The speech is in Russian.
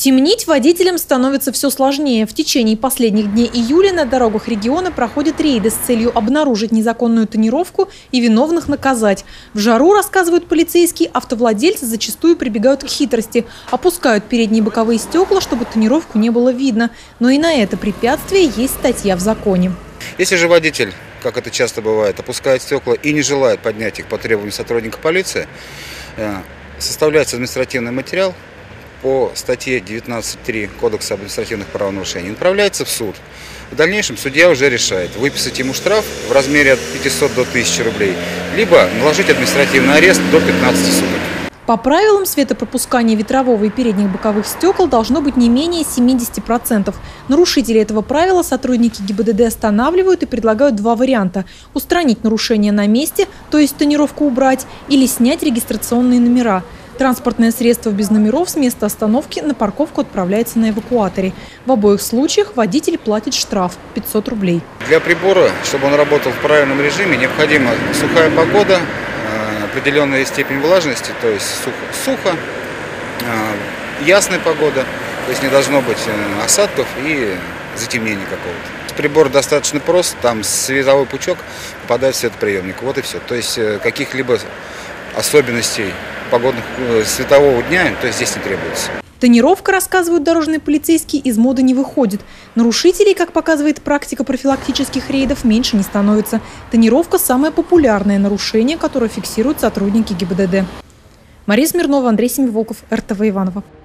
Темнить водителям становится все сложнее. В течение последних дней июля на дорогах региона проходят рейды с целью обнаружить незаконную тонировку и виновных наказать. В жару, рассказывают полицейские, автовладельцы зачастую прибегают к хитрости. Опускают передние и боковые стекла, чтобы тонировку не было видно. Но и на это препятствие есть статья в законе. Если же водитель, как это часто бывает, опускает стекла и не желает поднять их по требованию сотрудника полиции, составляется административный материал по статье 19.3 Кодекса административных правонарушений, направляется в суд. В дальнейшем судья уже решает, выписать ему штраф в размере от 500 до 1000 рублей, либо наложить административный арест до 15 суток. По правилам, светопропускание ветрового и передних боковых стекол должно быть не менее 70%. Нарушители этого правила сотрудники ГИБДД останавливают и предлагают два варианта: устранить нарушение на месте, то есть тонировку убрать, или снять регистрационные номера. Транспортное средство без номеров с места остановки на парковку отправляется на эвакуаторе. В обоих случаях водитель платит штраф – 500 рублей. Для прибора, чтобы он работал в правильном режиме, необходима сухая погода, определенная степень влажности, то есть сухо, ясная погода, то есть не должно быть осадков и затемнения какого-то. Прибор достаточно прост, там световой пучок попадает в светоприемник, вот и все. То есть каких-либо особенностей светового дня, то есть здесь не требуется. Тонировка, рассказывают дорожные полицейские, из моды не выходит. Нарушителей, как показывает практика профилактических рейдов, меньше не становится. Тонировка – самое популярное нарушение, которое фиксируют сотрудники ГИБДД. Мария Смирнова, Андрей Семиволков, РТВ Иваново.